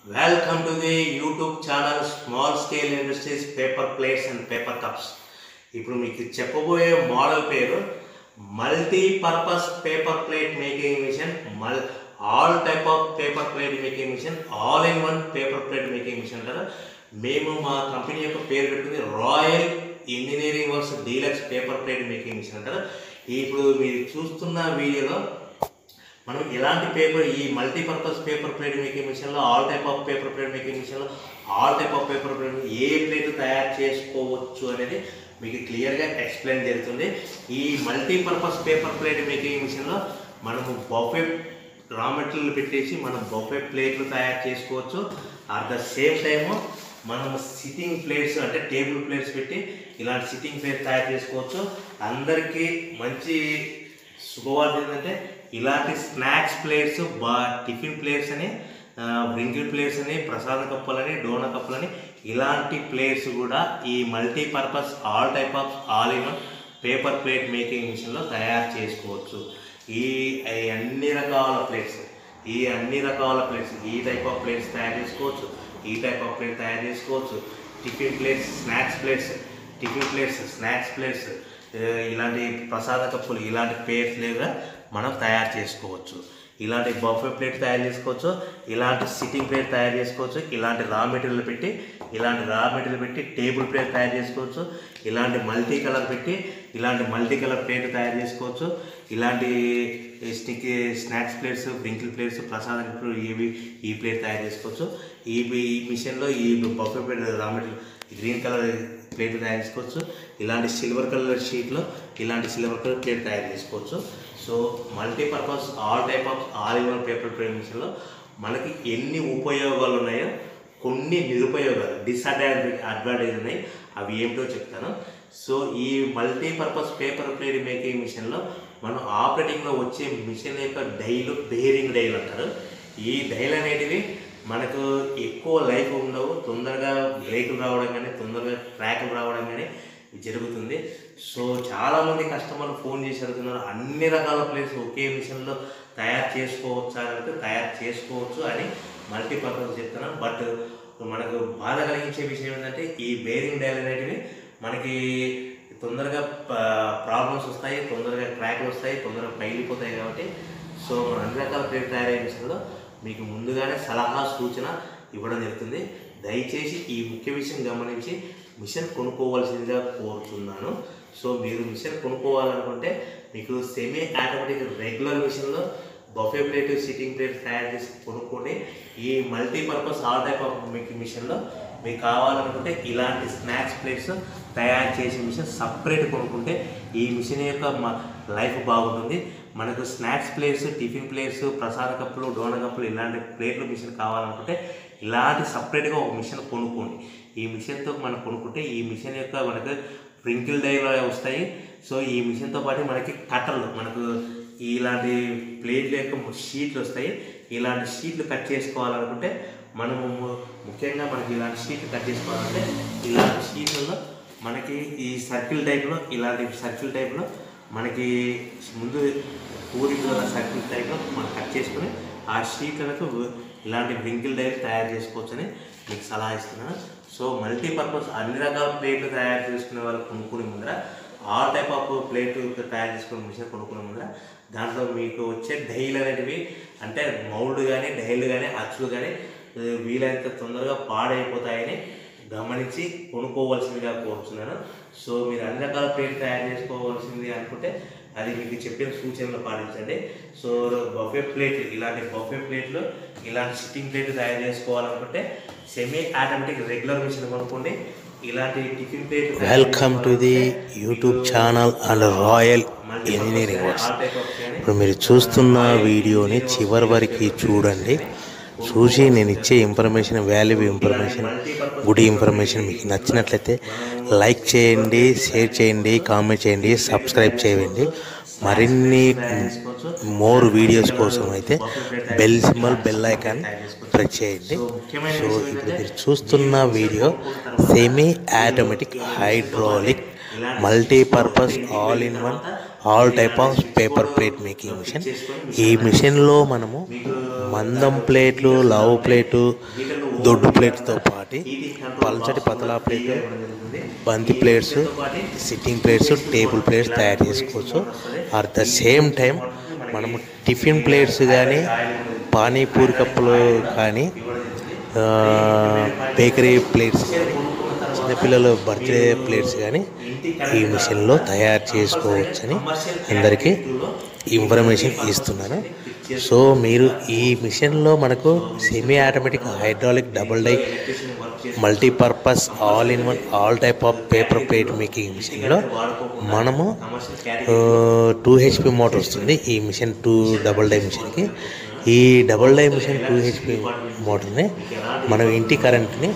Welcome to the YouTube channel Small Scale Industries Paper Plates and Paper Cups. ఇప్పుడు మీకు చెప్పబోయే model పేరు multipurpose paper plate making machine. All type of paper plate making machine, all in one paper plate making machine కదా. మేము మా company యొక్క పేరు పెట్టుకుంది Royal Engineering Works deluxe paper plate making machine కదా. ఇప్పుడు మీరు చూస్తున్న వీడియోలో మనం ఎలాంటి పేపర్, ఈ మల్టీపర్పస్ పేపర్ ప్లేట్ మేకింగ్ మిషన్లో, all type of paper plate making మిషన్లో all type of paper plate ఏ ప్లేట్ తయారు చేసుకోవచ్చు అనేది మీకు క్లియర్గా ఎక్స్ప్లెయిన్ జరుగుతుంది. ఈ మల్టీపర్పస్ పేపర్ ప్లేట్ మేకింగ్ మిషన్లో మనము బఫే రా మెటీరియల్ పెట్టేసి మనం బఫే ప్లేట్లు తయారు చేసుకోవచ్చు. అట్ ద సేమ్ టైము మనం సిట్టింగ్ ప్లేట్స్ అంటే టేబుల్ ప్లేట్స్ పెట్టి ఇలాంటి సిట్టింగ్ ప్లేట్ తయారు చేసుకోవచ్చు. అందరికీ మంచి శుభవార్త ఏంటంటే ఇలాంటి స్నాక్స్ ప్లేట్స్, టిఫిన్ ప్లేట్స్ అని, డ్రింకింగ్ ప్లేట్స్ అని, ప్రసాద కప్పులని, డోనా కప్పులని, ఇలాంటి ప్లేట్స్ కూడా ఈ multipurpose all type of all in one paper plate making మిషన్లో తయారు చేసుకోవచ్చు. ఈ అన్ని రకాల ప్లేట్స్, ఈ టైప్ ఆఫ్ ప్లేట్స్ తయారు చేసుకోవచ్చు, ఈ టైప్ ఆఫ్ ప్లేట్ తయారు చేసుకోవచ్చు. Tiffin plates, snacks plates, tiffin plates, snacks plates, ఇలాంటి ప్రసాద కప్పులు, ఇలాంటి ప్లేట్స్ లేదా మనం తయారు చేసుకోవచ్చు. ఇలాంటి బఫే ప్లేట్ తయారు చేసుకోవచ్చు, ఇలాంటి సిట్టింగ్ ప్లేట్ తయారు చేసుకోవచ్చు, ఇలాంటి రా మెటీరియల్ పెట్టి టేబుల్ ప్లేట్ తయారు చేసుకోవచ్చు, ఇలాంటి మల్టీ కలర్ ప్లేట్ తయారు చేసుకోవచ్చు, ఇలాంటి స్నాక్స్ ప్లేట్స్, డ్రింకింగ్ ప్లేట్స్, ప్రసాద కప్పులు ఈ ప్లేట్ తయారు చేసుకోవచ్చు. ఈ మిషన్లో ఈ buffet plate raw material green colour plate తయారు చేసుకోవచ్చు. ఇలాంటి సిల్వర్ కలర్ షీట్లో ఇలాంటి సిల్వర్ కలర్ ప్లేట్ తయారు చేసుకోవచ్చు. So multipurpose all type of all in one paper plate మిషన్లో మనకి ఎన్ని ఉపయోగాలు ఉన్నాయో కొన్ని నిరుపయోగాలు, అడ్వాంటేజ్ ఉన్నాయి. అవి ఏమిటో చెప్తాను. సో ఈ మల్టీపర్పస్ పేపర్ ప్లేట్ మేకింగ్ మిషన్లో మనం ఆపరేటింగ్లో వచ్చే మిషన్ యొక్క బేరింగ్ డైలు అంటారు. ఈ డైలు అనేటివి మనకు ఎక్కువ లైఫ్ ఉండవు, తొందరగా బ్రేకులు రావడం కానీ, తొందరగా ట్రాకులు రావడం కానీ జరుగుతుంది. సో చాలామంది కస్టమర్లు ఫోన్ చేసి అడుగుతున్నారు, అన్ని రకాల ప్లేట్స్ ఒకే మిషన్లో తయారు చేసుకోవచ్చా అంటే తయారు చేసుకోవచ్చు అని మల్టీపర్పస్ చెప్తున్నాను. బట్ మనకు బాధ కలిగించే విషయం ఏంటంటే ఈ బేరింగ్ డైల్ అనేటివి మనకి తొందరగా ప్రాబ్లమ్స్ వస్తాయి, తొందరగా క్రాక్లు వస్తాయి, తొందరగా పగిలిపోతాయి. కాబట్టి సో మన అన్ని రకాల ప్లేట్ తయారయ్యే మిషన్లో మీకు ముందుగానే సలహా సూచన ఇవ్వడం జరుగుతుంది. దయచేసి ఈ ముఖ్య విషయం గమనించి మిషన్ కొనుక్కోవాల్సిందిగా కోరుతున్నాను. సో మీరు మిషన్ కొనుక్కోవాలనుకుంటే మీకు సెమీ ఆటోమేటిక్ రెగ్యులర్ మిషన్లో బఫే ప్లేట్, సిట్టింగ్ ప్లేట్ తయారు చేసి కొనుక్కోండి. ఈ మల్టీపర్పస్ ఆల్ టైప్ ఆఫ్ మిషన్లో మీకు కావాలనుకుంటే ఇలాంటి స్నాక్స్ ప్లేట్స్ తయారు చేసే మిషన్ సపరేట్ కొనుక్కుంటే ఈ మిషన్ యొక్క లైఫ్ బాగుంటుంది. మనకు స్నాక్స్ ప్లేట్స్, టిఫిన్ ప్లేట్స్, ప్రసాద కప్పులు, డోనా కప్పులు, ఇలాంటి ప్లేట్లు మిషన్ కావాలనుకుంటే ఇలాంటి సపరేట్గా ఒక మిషన్ కొనుక్కోండి. ఈ మిషన్తో మనం కొనుక్కుంటే ఈ మిషన్ యొక్క మనకు స్ప్రింకిల్ డైలు వస్తాయి. సో ఈ మిషన్తో పాటు మనకి కట్టర్లు, మనకు ఇలాంటి ప్లేట్ల యొక్క షీట్లు వస్తాయి. ఇలాంటి షీట్లు కట్ చేసుకోవాలనుకుంటే మనము ముఖ్యంగా మనకి ఇలాంటి షీట్లు కట్ చేసుకోవాలంటే ఇలాంటి షీట్లలో మనకి ఈ సర్కిల్ టైప్లో మనకి ముందు పూరికల సర్కిల్ టైప్లో మనం కట్ చేసుకుని ఆ షీట్లకు ఇలాంటి బ్రింకిల్ డైలు తయారు చేసుకోవచ్చని మీకు సలహా ఇస్తున్నాను. సో మల్టీపర్పస్ అన్ని రకాల ప్లేట్లు తయారు చేసుకునే వాళ్ళు కొనుక్కునే ముందర, ఆల్ టైప్ ఆఫ్ ప్లేట్ తయారు చేసుకునే మిషన్ కొనుక్కునే ముందర దాంట్లో మీకు వచ్చే డైలు అనేటివి అంటే మౌల్డ్ కానీ, డైలు కానీ, అచ్చులు కానీ వీలైనంత తొందరగా పాడైపోతాయని గమనించి కొనుక్కోవాల్సిందిగా కోరుతున్నాను. సో మీరు అన్ని రకాల ప్లేట్ తయారు చేసుకోవాల్సింది అనుకుంటే అది మీకు చెప్పిన సూచనలు పాటించండి. సో బఫే ప్లేట్, ఇలాంటి బఫే ప్లేట్లు, ఇలాంటి సిట్టింగ్ ప్లేట్ తయారు చేసుకోవాలనుకుంటే సెమీ ఆటోమేటిక్ రెగ్యులర్ మిషన్ కొనుక్కోండి. ఇలాంటి tiffin plate. Welcome to the YouTube channel and Royal Engineering Works. ఇప్పుడు మీరు చూస్తున్న వీడియోని చివరి వరకు చూడండి. చూసి నేను ఇచ్చే information, valuable information, good information మీకు నచ్చినట్లయితే లైక్ చేయండి, షేర్ చేయండి, కామెంట్ చేయండి, సబ్స్క్రైబ్ చేయండి. మరిన్ని మోర్ వీడియోస్ కోసం అయితే బెల్ ఐకాన్ ప్రెస్ చేయండి. సో ఇప్పుడు మీరు చూస్తున్న video semi automatic hydraulic multipurpose all in one all type of paper plate making machine. ఈ మిషన్లో మనము మందం ప్లేట్లు, లావు ప్లేటు, దొడ్డు ప్లేట్తో పాటు పల్చటి పతలా ప్లేట్లు, బంతి plates, sitting plates, table plates తయారు చేసుకోవచ్చు. అట్ ద సేమ్ టైం మనము టిఫిన్ ప్లేట్స్ కానీ, పానీపూరి కప్పులు కానీ, బేకరీ ప్లేట్స్ కానీ, చిన్నపిల్లల బర్త్డే ప్లేట్స్ కానీ ఈ మిషన్లో తయారు చేసుకోవచ్చని అందరికీ ఇన్ఫర్మేషన్ ఇస్తున్నాను. సో మీరు ఈ మిషన్లో మనకు semi automatic, hydraulic, double die, multipurpose, all in one, all type of paper plate making మిషన్లో మనము 2 HP మోటార్ వస్తుంది ఈ మిషన్, 2 డబుల్ డై మిషన్కి. ఈ డబుల్ డై మిషన్ 2 HP మోటార్ని మనం ఇంటి కరెంట్ని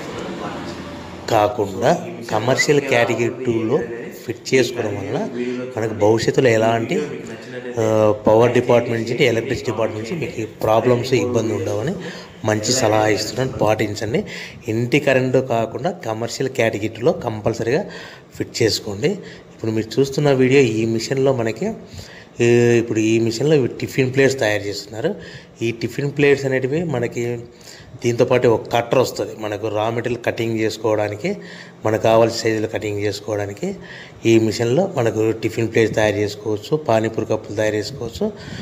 కాకుండా కమర్షియల్ కేటగిరీ 2లో ఫిట్ చేసుకోవడం వలన మనకు భవిష్యత్తులో ఎలాంటి పవర్ డిపార్ట్మెంట్ నుంచి, ఎలక్ట్రిసిటీ డిపార్ట్మెంట్ నుంచి మీకు ప్రాబ్లమ్స్, ఇబ్బంది ఉండవని మంచి సలహా ఇస్తున్నాను. పాటించండి. ఇంటి కరెంటు కాకుండా కమర్షియల్ కేటగిరీ 2లో కంపల్సరీగా ఫిట్ చేసుకోండి. ఇప్పుడు మీరు చూస్తున్న వీడియో ఈ మిషన్లో మనకి ఇప్పుడు ఈ మిషన్లో టిఫిన్ ప్లేట్స్ తయారు చేస్తున్నారు. ఈ టిఫిన్ ప్లేట్స్ అనేటివి మనకి దీంతోపాటు ఒక కట్టర్ వస్తుంది. మనకు రా మెటీరియల్ కటింగ్ చేసుకోవడానికి, మనకు కావాల్సిన సైజులో కటింగ్ చేసుకోవడానికి ఈ మిషన్లో మనకు టిఫిన్ ప్లేట్స్ తయారు చేసుకోవచ్చు, పానీపూరి కప్పులు తయారు చేసుకోవచ్చు,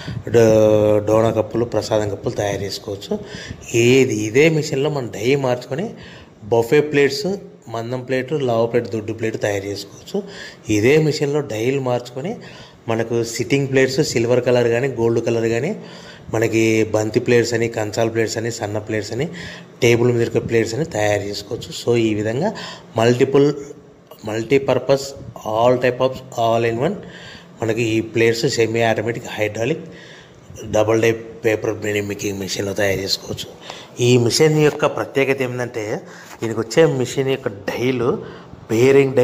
డోనా కప్పులు, ప్రసాదం కప్పులు తయారు చేసుకోవచ్చు. ఇదే మిషన్లో మనం డై మార్చుకొని బఫే ప్లేట్స్, మందం ప్లేటు, లావు ప్లేట్, దొడ్డు ప్లేటు తయారు చేసుకోవచ్చు. ఇదే మిషన్లో డైలు మార్చుకొని మనకు సిట్టింగ్ ప్లేట్స్, సిల్వర్ కలర్ కానీ, గోల్డ్ కలర్ కానీ, మనకి బంతి ప్లేట్స్ అని, కంచాల ప్లేట్స్ అని, సన్న ప్లేట్స్ అని, టేబుల్ మీద ప్లేట్స్ అని తయారు చేసుకోవచ్చు. సో ఈ విధంగా multipurpose, all type of, all in one మనకి ఈ plates semi automatic, hydraulic, double die paper making మిషన్లో తయారు చేసుకోవచ్చు. ఈ మిషన్ యొక్క ప్రత్యేకత ఏంటంటే దీనికి వచ్చే మిషన్ యొక్క డైలు బేరింగ్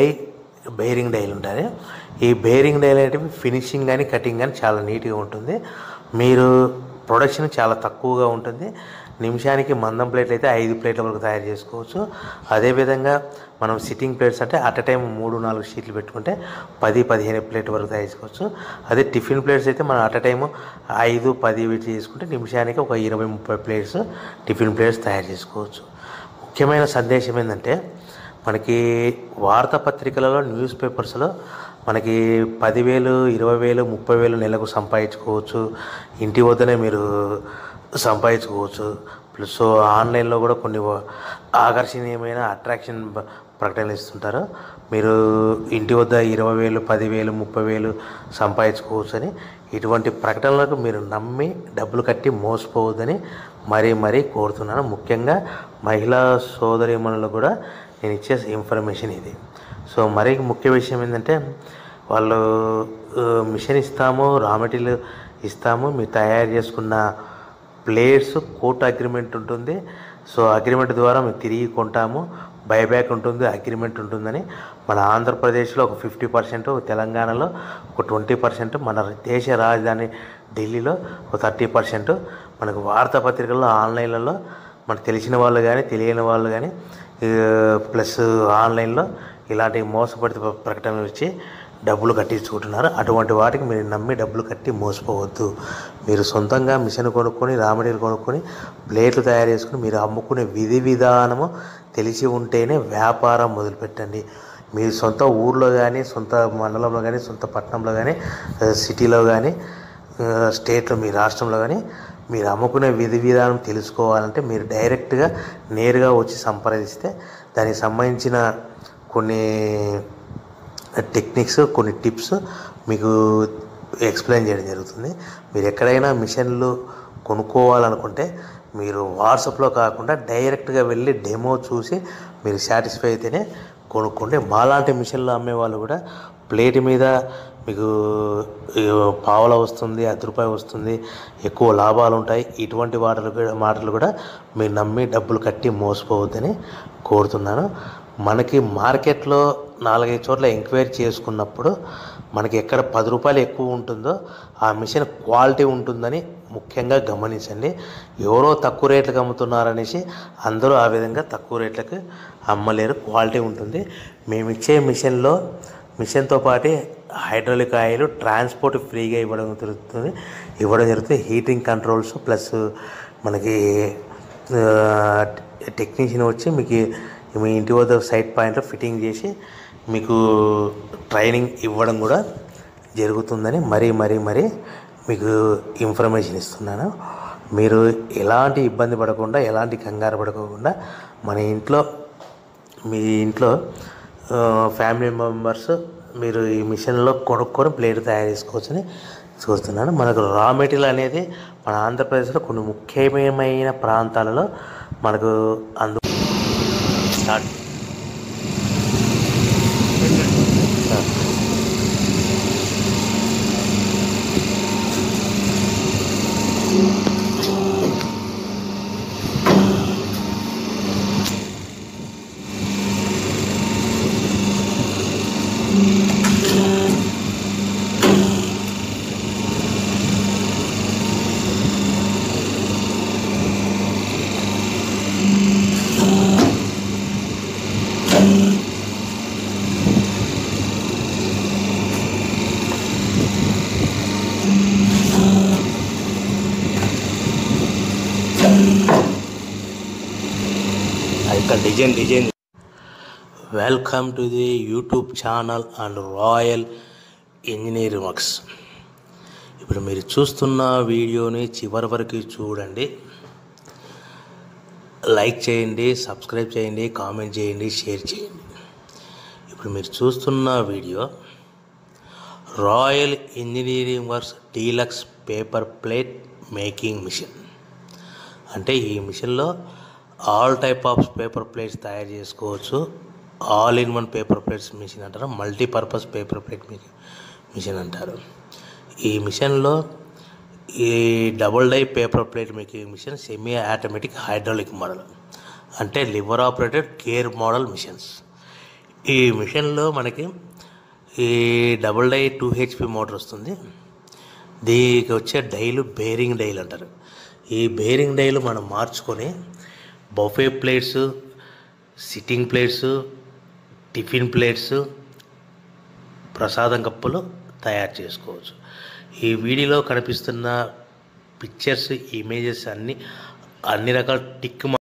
డైలు ఉంటాయి. ఈ బేరింగ్ డైలు అనేటివి ఫినిషింగ్ కానీ, కటింగ్ కానీ చాలా నీట్గా ఉంటుంది. మీరు ప్రొడక్షన్ చాలా తక్కువగా ఉంటుంది. నిమిషానికి మందం ప్లేట్లు అయితే 5 ప్లేట్ల వరకు తయారు చేసుకోవచ్చు. అదేవిధంగా మనం సిట్టింగ్ ప్లేట్స్ అంటే అట్ ఎ టైం 3-4 షీట్లు పెట్టుకుంటే 10-15 ప్లేట్ల వరకు తయారు చేసుకోవచ్చు. అదే టిఫిన్ ప్లేట్స్ అయితే మనం అట్ ఎ టైము 5-10 వీటి చేసుకుంటే నిమిషానికి ఒక 20-30 ప్లేట్స్ టిఫిన్ ప్లేట్స్ తయారు చేసుకోవచ్చు. ముఖ్యమైన సందేశం ఏంటంటే మనకి వార్తాపత్రికలలో, న్యూస్ పేపర్స్లో మనకి 10,000, 20,000, 30,000 నెలకు సంపాదించుకోవచ్చు. ఇంటి వద్దనే మీరు సంపాదించుకోవచ్చు. ప్లస్ ఆన్లైన్లో కూడా కొన్ని ఆకర్షణీయమైన అట్రాక్షన్ ప్రకటనలు ఇస్తుంటారు. మీరు ఇంటి వద్ద 20,000, 10,000, 30,000 సంపాదించుకోవచ్చు అని ఇటువంటి ప్రకటనలకు మీరు నమ్మి డబ్బులు కట్టి మోసపోవద్దని మరీ కోరుతున్నాను. ముఖ్యంగా మహిళా సోదరీమణులకు కూడా నేను ఇచ్చే ఇన్ఫర్మేషన్ ఇది. సో మరీ ముఖ్య విషయం ఏంటంటే వాళ్ళు మిషన్ ఇస్తాము, రా మెటీరియల్ ఇస్తాము, మీరు తయారు చేసుకున్న ప్లేట్స్ కోర్టు అగ్రిమెంట్ ఉంటుంది. సో అగ్రిమెంట్ ద్వారా మేము తిరిగి కొంటాము, బైబ్యాక్ ఉంటుంది, అగ్రిమెంట్ ఉంటుందని మన ఆంధ్రప్రదేశ్లో ఒక 50%, తెలంగాణలో ఒక 20%, మన దేశ రాజధాని ఢిల్లీలో ఒక 30%, మనకు వార్తాపత్రికల్లో, ఆన్లైన్లలో మనకు తెలిసిన వాళ్ళు కానీ, తెలియని వాళ్ళు కానీ, ప్లస్ ఆన్లైన్లో ఇలాంటి మోసపడి ప్రకటనలు ఇచ్చి డబ్బులు కట్టించుకుంటున్నారు. అటువంటి వాటికి మీరు నమ్మి డబ్బులు కట్టి మోసపోవద్దు. మీరు సొంతంగా మిషన్ కొనుక్కొని, రా మెటీరియల్ కొనుక్కొని, ప్లేట్లు తయారు చేసుకుని మీరు అమ్ముకునే విధానము తెలిసి ఉంటేనే వ్యాపారం మొదలుపెట్టండి. మీరు సొంత ఊర్లో కానీ, సొంత మండలంలో కానీ, సొంత పట్టణంలో కానీ, సిటీలో కానీ, స్టేట్లో, మీ రాష్ట్రంలో కానీ మీరు అమ్ముకునే విధానం తెలుసుకోవాలంటే మీరు డైరెక్ట్గా నేరుగా వచ్చి సంప్రదిస్తే దానికి సంబంధించిన కొన్ని టెక్నిక్స్, కొన్ని టిప్స్ మీకు ఎక్స్ప్లెయిన్ చేయడం జరుగుతుంది. మీరు ఎక్కడైనా మిషన్లు కొనుక్కోవాలనుకుంటే మీరు వాట్సాప్లో కాకుండా డైరెక్ట్గా వెళ్ళి డెమో చూసి మీరు సాటిస్ఫై అయితేనే కొనుక్కోండి. మాలాంటి మిషన్లు అమ్మే వాళ్ళు కూడా ప్లేట్ మీద మీకు పావలా వస్తుంది, ₹10 వస్తుంది, ఎక్కువ లాభాలు ఉంటాయి. ఇటువంటి మాటలు కూడా మీరు నమ్మి డబ్బులు కట్టి మోసపోవద్దని కోరుతున్నాను. మనకి మార్కెట్లో 4-5 చోట్ల ఎంక్వైరీ చేసుకున్నప్పుడు మనకి ఎక్కడ ₹10 ఎక్కువ ఉంటుందో ఆ మిషన్ క్వాలిటీ ఉంటుందని ముఖ్యంగా గమనించండి. ఎవరో తక్కువ రేట్లకు అమ్ముతున్నారనేసి అందరూ ఆ విధంగా తక్కువ రేట్లకు అమ్మలేరు. క్వాలిటీ ఉంటుంది. మేము ఇచ్చే మిషన్లో మిషన్తో పాటు హైడ్రాలిక్ ఆయిల్ ట్రాన్స్పోర్ట్ ఫ్రీగా ఇవ్వడం జరుగుతుంది. హీటింగ్ కంట్రోల్స్ ప్లస్ మనకి టెక్నీషియన్ వచ్చి మీకు మీ ఇంటి వద్ద సైట్ పాయింట్లో ఫిట్టింగ్ చేసి మీకు ట్రైనింగ్ ఇవ్వడం కూడా జరుగుతుందని మరీ మీకు ఇన్ఫర్మేషన్ ఇస్తున్నాను. మీరు ఎలాంటి ఇబ్బంది పడకుండా, ఎలాంటి కంగారు పడకుండా మీ ఇంట్లో ఫ్యామిలీ మెంబర్స్ మీరు ఈ మిషన్లో కొనుక్కొని ప్లేట్ తయారు చేసుకోవచ్చని చూస్తున్నాను. మనకు రా మెటీరియల్ అనేది మన ఆంధ్రప్రదేశ్లో కొన్ని ముఖ్యమైన ప్రాంతాలలో మనకు start design. Welcome to the YouTube channel and Royal Engineering Works. ఇప్పుడు మీరు చూస్తున్న వీడియోని చివరి వరకు చూడండి. లైక్ చేయండి, సబ్స్క్రైబ్ చేయండి, కామెంట్ చేయండి, షేర్ చేయండి. ఇప్పుడు మీరు చూస్తున్న video Royal Engineering Works deluxe paper plate making machine. అంటే ఈ మిషన్లో all type of paper plates తయారు చేసుకోవచ్చు. All in one paper plates machine అంటారు, మల్టీపర్పస్ పేపర్ ప్లేట్ మిషన్ అంటారు. ఈ మిషన్లో ఈ double die paper plate making machine semi automatic hydraulic model, అంటే lever operated gear model machines. ఈ మిషన్లో మనకి ఈ డబుల్ డై 2 HP మోటార్ వస్తుంది. దీనికి వచ్చే డైలు బేరింగ్ డైలు అంటారు. ఈ బేరింగ్ డైలు మనం మార్చుకొని buffet plates, sitting plates, tiffin plates, ప్రసాదం కప్పులు తయారు చేసుకోవచ్చు. ఈ వీడియోలో కనిపిస్తున్న పిక్చర్స్, ఇమేజెస్ అన్ని రకాల టిక్